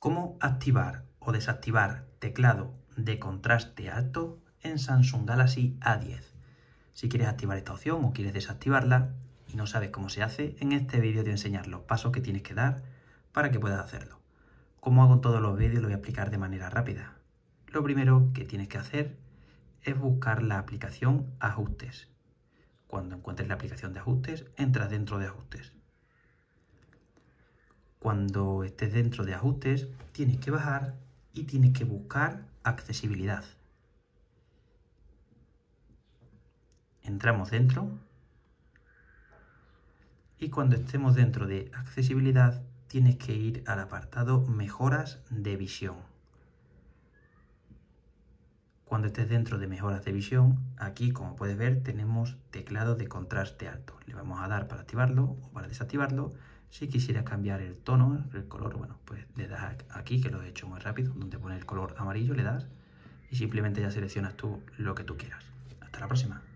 ¿Cómo activar o desactivar teclado de contraste alto en Samsung Galaxy A10? Si quieres activar esta opción o quieres desactivarla y no sabes cómo se hace, en este vídeo te voy a enseñar los pasos que tienes que dar para que puedas hacerlo. Como hago en todos los vídeos, lo voy a explicar de manera rápida. Lo primero que tienes que hacer es buscar la aplicación Ajustes. Cuando encuentres la aplicación de Ajustes, entras dentro de Ajustes. Cuando estés dentro de Ajustes, tienes que bajar y tienes que buscar Accesibilidad. Entramos dentro y cuando estemos dentro de Accesibilidad, tienes que ir al apartado Mejoras de visión. Cuando estés dentro de Mejoras de visión, aquí, como puedes ver, tenemos teclado de contraste alto. Le vamos a dar para activarlo o para desactivarlo. Si quisieras cambiar el tono, el color, bueno, pues le das aquí, que lo he hecho muy rápido, donde pone el color amarillo, le das y simplemente ya seleccionas tú lo que tú quieras. Hasta la próxima.